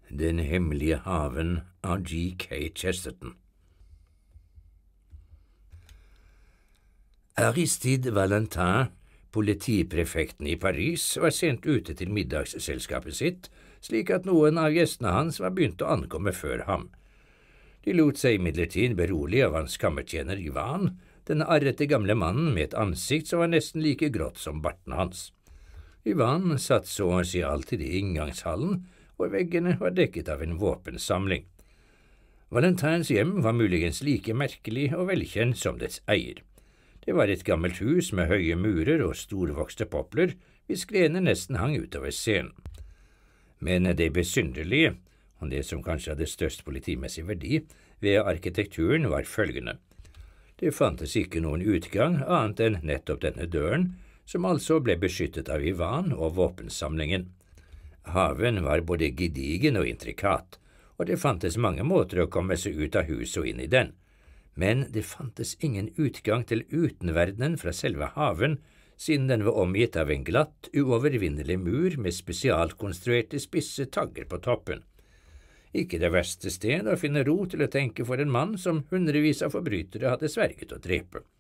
Den hemmelige haven av G.K. Chesterton. Aristide Valentin, politiprefekten i Paris, var sent ute til middagsselskapet sitt, slik at noen av gjestene hans var begynt å ankomme før ham. De lot seg imidlertid berolige av hans kammertjener Ivan, denne arrete gamle mannen med et ansikt som var nesten like grått som barten hans. Ivan satt så å si alltid i inngangshallen, og veggene var dekket av en våpensamling. Valentins hjem var muligens like merkelig og velkjent som dets eier. Det var et gammelt hus med høye murer og storvokste popler, hvis grener nesten hang utover scenen. Men det besynderlige, og det som kanskje hadde størst politimessig verdi, ved arkitekturen var følgende. Det fantes ikke noen utgang annet enn nettopp denne døren, som altså ble beskyttet av Ivan og våpensamlingen. Haven var både gedigen og intrikat, og det fantes mange måter å komme seg ut av huset og inn i den. Men det fantes ingen utgang til utenverdenen fra selve haven, siden den var omgitt av en glatt, uovervinnelig mur med spesialkonstruerte spisse tagger på toppen. Ikke det verste sted å finne ro til å tenke for en mann som hundrevis av forbrytere hadde sverget å drepe.